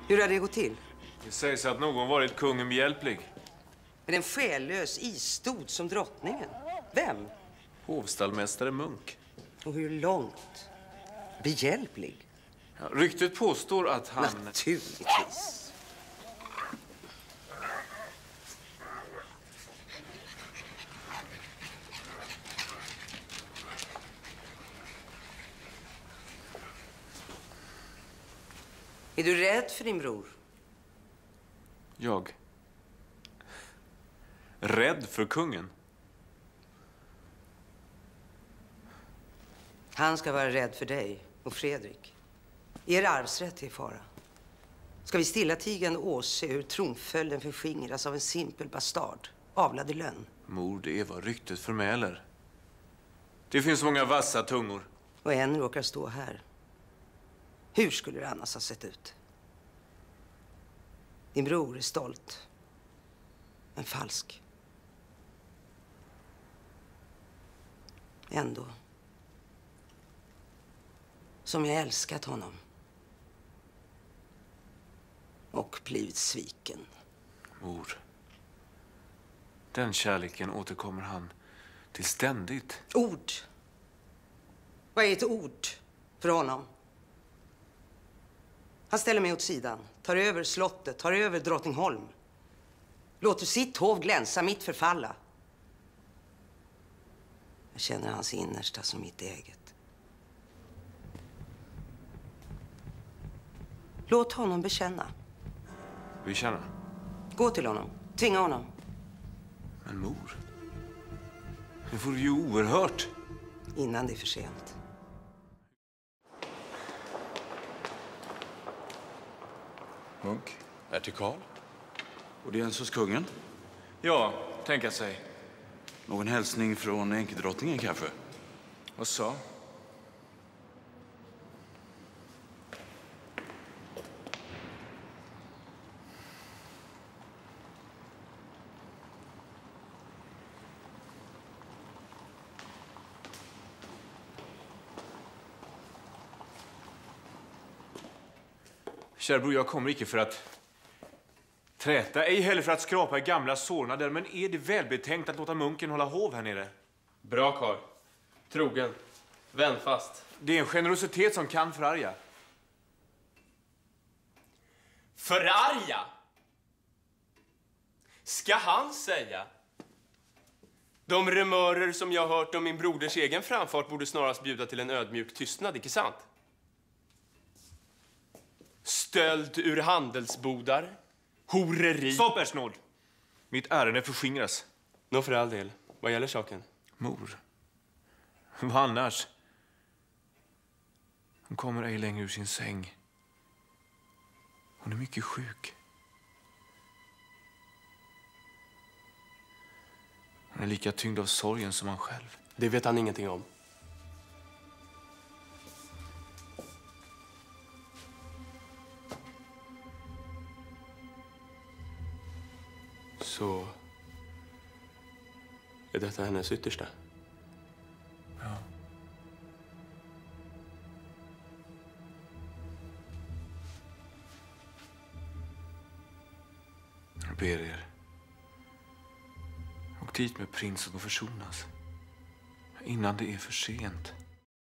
Hur har det gått till? Det sägs att någon varit kungen behjälplig. Är det en själlös isstod som drottningen? Vem? Hovstallmästare Munk. Och hur långt? Behjälplig? Ja, ryktet påstår att han... Naturligtvis. Är du rädd för din bror? Jag? Rädd för kungen? Han ska vara rädd för dig och Fredrik. Er arvsrätt är i fara. Ska vi stillatigande åse hur tronföljden förskingras av en simpel bastard, avlad i lönn? Mor, det är vad ryktet förmäler. Det finns många vassa tungor. Och en råkar stå här. Hur skulle det annars ha sett ut? Din bror är stolt, men falsk. Ändå. Som jag älskat honom. Och blivit sviken. Mor. Den kärleken återkommer han till ständigt. Ord. Vad är ett ord för honom? Han ställer mig åt sidan, tar över slottet, tar över Drottningholm. Låter sitt hov glänsa, mitt förfalla. Jag känner hans innersta som mitt eget. Låt honom bekänna. Bekänna? Gå till honom, tvinga honom. Men mor, det vore ju oerhört. Innan det är för sent. Munk, hertig Karl. Och det är ens hos kungen. Ja, tänka sig. Någon hälsning från enkedrottningen kanske? Vad sa? Kära bror, jag kommer icke för att träta, ej heller för att skrapa i gamla sårnader, men är det välbetänkt att låta munken hålla hov här nere? Bra karl. Trogen. Vänfast. Det är en generositet som kan förarga. Förarga? Ska han säga? De rumörer som jag hört om min broders egen framfart borde snarast bjuda till en ödmjuk tystnad, icke sant? Stöld ur handelsbodar, horeri... Stopp, Ersnåld! Mitt ärende förskingras. Nå, för all del. Vad gäller saken? Mor. Vad annars? Hon kommer ej längre ur sin säng. Hon är mycket sjuk. Hon är lika tyngd av sorgen som han själv. Det vet han ingenting om. Så är detta hennes yttersta? Ja. Jag ber er. Åk dit med prinsen och försonas. Innan det är för sent.